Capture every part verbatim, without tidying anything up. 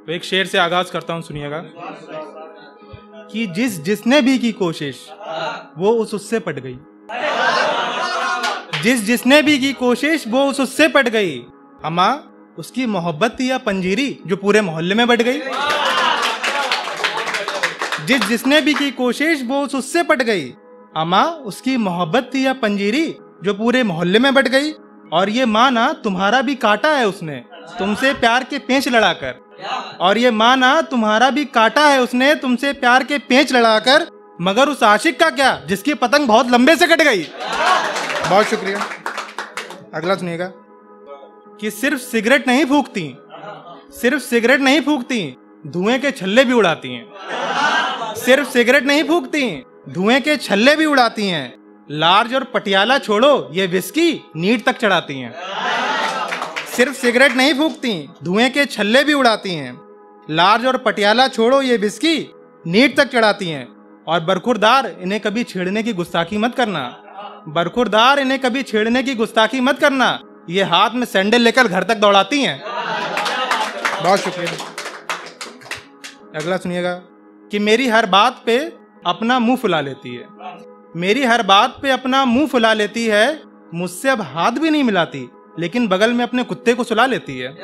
तो एक शेर से आगाज करता हूं, सुनिएगा कि जिस जिसने भी की कोशिश वो उस उससे पट गई, जिस जिसने भी की कोशिश वो उस उससे पट गई। अम्मा उसकी मोहब्बत थी या पंजीरी जो पूरे मोहल्ले में बट गई। जिस जिसने भी की कोशिश वो उस उससे पट गई। अम्मा उसकी मोहब्बत थी या पंजीरी जो पूरे मोहल्ले में बट गई। और ये माना तुम्हारा भी काटा है उसने तुमसे प्यार के पेंच लड़ाकर। और ये माना तुम्हारा भी काटा है उसने तुमसे प्यार के पेंच लड़ाकर। मगर उस आशिक का क्या जिसकी पतंग बहुत लंबे से कट गई। बहुत शुक्रिया। अगला सुनिएगा कि सिर्फ सिगरेट नहीं फूकती, सिर्फ सिगरेट नहीं फूकती, धुएं के छल्ले भी उड़ाती हैं। सिर्फ सिगरेट नहीं फूकती, धुएं के छल्ले भी उड़ाती हैं। लार्ज और पटियाला छोड़ो ये विस्की नीट तक चढ़ाती हैं। सिर्फ सिगरेट नहीं फूकती, धुएं के छल्ले भी उड़ाती हैं। लार्ज और पटियाला छोड़ो ये विस्की नीट तक चढ़ाती हैं। और बरखुरदार इन्हें कभी छेड़ने की गुस्ताखी मत करना। बरखुरदार इन्हें कभी छेड़ने की गुस्ताखी मत करना। ये हाथ में सैंडल लेकर घर तक दौड़ाती हैं। बहुत शुक्रिया। अगला सुनिएगा कि मेरी हर बात पे अपना मुंह फुला लेती है। मेरी हर बात पे अपना मुंह फुला लेती है। मुझसे अब हाथ भी नहीं मिलाती लेकिन बगल में अपने कुत्ते को सुला लेती है।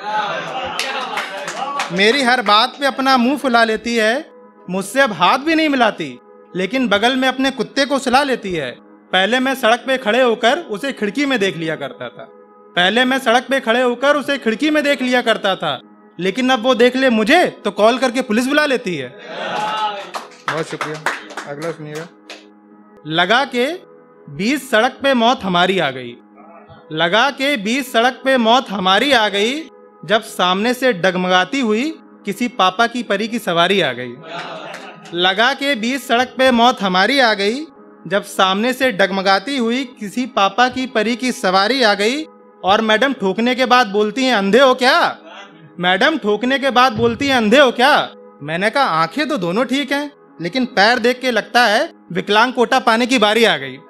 मेरी हर बात पे अपना मुंह फुला लेती है। मुझसे अब हाथ भी नहीं मिलाती लेकिन बगल में अपने कुत्ते को सुला लेती है। पहले मैं सड़क पे खड़े होकर उसे खिड़की में देख लिया करता था। पहले मैं सड़क पे खड़े होकर उसे खिड़की में देख लिया करता था लेकिन अब वो देख ले मुझे तो कॉल करके पुलिस बुला लेती है। बहुत शुक्रिया। अगला सुनिएगा। लगा के बीच सड़क पे मौत हमारी आ गई। लगा के बीच सड़क पे मौत हमारी आ गई। जब सामने से डगमगाती हुई किसी पापा की परी की सवारी आ गई। लगा के बीच सड़क पे मौत हमारी आ गई। जब सामने से डगमगाती हुई किसी पापा की परी की सवारी आ गई। और मैडम ठोकने के बाद बोलती हैं अंधे हो क्या। मैडम ठोकने के बाद बोलती हैं अंधे हो क्या। मैंने कहा आंखें तो दोनों ठीक हैं लेकिन पैर देख के लगता है विकलांग कोटा पाने की बारी आ गई।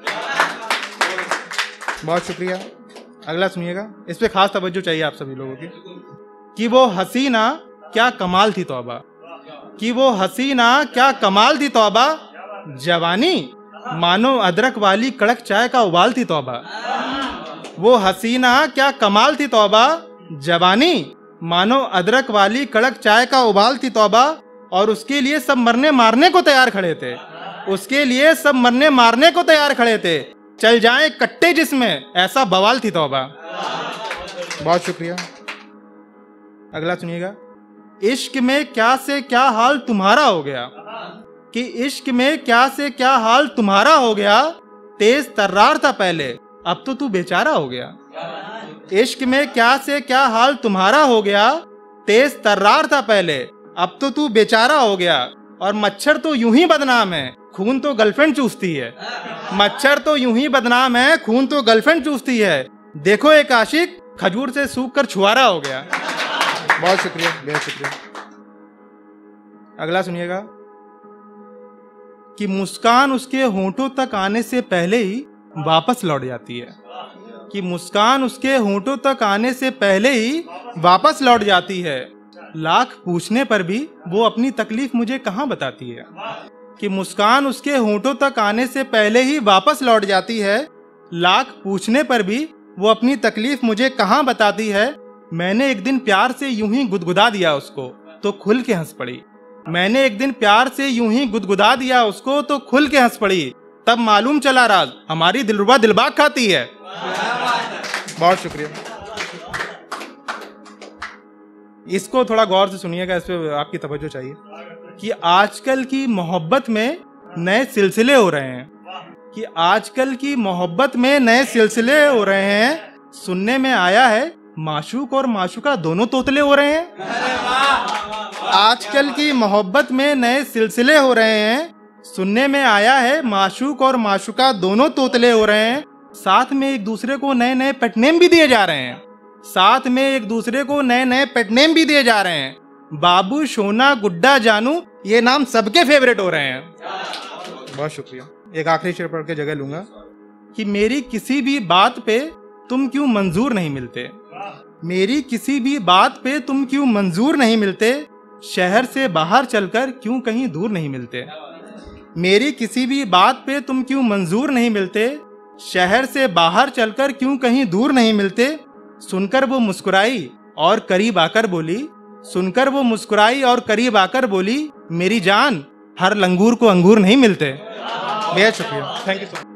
बहुत शुक्रिया। अगला सुनिएगा, इस पे खास तवज्जो चाहिए आप सभी लोगों की। कि वो हसीना क्या कमाल थी तौबा। कि वो हसीना क्या कमाल थी तौबा। जवानी मानो अदरक वाली कड़क चाय का उबाल थी तौबा। वो हसीना क्या कमाल थी तौबा। जवानी मानो अदरक वाली कड़क चाय का उबाल थी तौबा। और उसके लिए सब मरने मारने को तैयार खड़े थे। उसके लिए सब मरने मारने को तैयार खड़े थे। चल जाएं कट्टे जिसमें ऐसा बवाल थी तौबा। बहुत शुक्रिया। अगला सुनिएगा। इश्क में क्या से क्या हाल तुम्हारा हो गया। कि इश्क में क्या से क्या हाल तुम्हारा हो गया। तेज तर्रार था पहले अब तो तू बेचारा हो गया। इश्क में क्या से क्या हाल तुम्हारा हो गया। तेज तर्रार था पहले अब तो तू बेचारा हो गया। और मच्छर तो यूं ही बदनाम है खून तो गर्लफ्रेंड चूसती है। मच्छर तो यूं ही बदनाम है खून तो गर्लफ्रेंड चूसती है। देखो एक आशिक खजूर से सूख कर छुआरा हो गया। बहुत शुक्रिया, बहुत शुक्रिया। अगला सुनिएगा कि मुस्कान उसके होंठों तक आने से पहले ही वापस लौट जाती है। कि मुस्कान उसके होंठों तक आने से पहले ही वापस लौट जाती है। लाख पूछने पर भी वो अपनी तकलीफ मुझे कहाँ बताती है। कि मुस्कान उसके होंठों तक आने से पहले ही वापस लौट जाती है। लाख पूछने पर भी वो अपनी तकलीफ मुझे कहाँ बताती है। मैंने एक दिन प्यार से यूं ही गुदगुदा दिया उसको तो खुल के हंस पड़ी। मैंने एक दिन प्यार से यूं ही गुदगुदा दिया उसको तो खुल के हंस पड़ी। तब मालूम चला राज हमारी दिलरुबा दिलबाग खाती है। बहुत शुक्रिया। इसको थोड़ा गौर से सुनिएगा, इस पे आपकी तवज्जो चाहिए। कि आजकल की मोहब्बत में नए सिलसिले हो रहे हैं। कि आजकल की मोहब्बत में नए सिलसिले हो रहे हैं। सुनने में आया है माशूक और माशूका दोनों तोतले हो रहे हैं। आजकल की मोहब्बत में नए सिलसिले हो रहे हैं। सुनने में आया है माशूक और माशूका दोनों तोतले हो रहे हैं। साथ में एक दूसरे को नए नए पेटनेम भी दिए जा रहे हैं। साथ में एक दूसरे को नए नए पेटनेम भी दिए जा रहे हैं। बाबू, सोना, गुड्डा, जानू ये नाम सबके फेवरेट हो रहे हैं। बहुत शुक्रिया। एक आखिरी शेर पढ़ के जगह लूंगा कि मेरी किसी भी बात पे तुम क्यों मंजूर नहीं मिलते। मेरी किसी भी बात पे तुम क्यों मंजूर नहीं मिलते। शहर से बाहर चलकर क्यों कहीं दूर नहीं मिलते। मेरी किसी भी बात पे तुम क्यों मंजूर नहीं मिलते, शहर से बाहर चलकर क्यों कहीं दूर नहीं मिलते। सुनकर वो मुस्कुराई और करीब आकर बोली, सुनकर वो मुस्कुराई और करीब आकर बोली, मेरी जान हर लंगूर को अंगूर नहीं मिलते। बेहद शुक्रिया, थैंक यू सो मच।